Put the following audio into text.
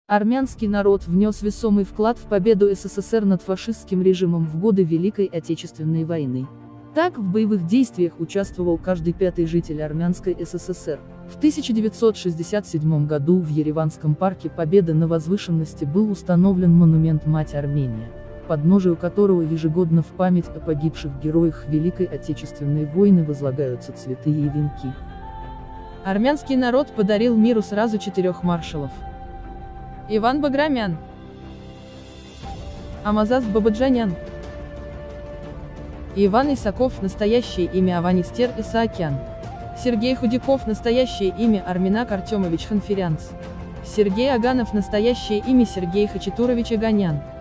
Армянский народ внес весомый вклад в победу СССР над фашистским режимом в годы Великой Отечественной войны. Так, в боевых действиях участвовал каждый пятый житель Армянской СССР. В 1967 году в Ереванском парке Победы на возвышенности был установлен монумент «Мать Армения», к подножию которого ежегодно в память о погибших героях Великой Отечественной войны возлагаются цветы и венки. Армянский народ подарил миру сразу 4 маршалов. Иван Баграмян, Амазаз Бабаджанян, Иван Исаков, настоящее имя Аванистер Исаакян, Сергей Худяков, настоящее имя Арминак Артемович Ханферянц, Сергей Аганов, настоящее имя Сергей Хачатурович Аганян.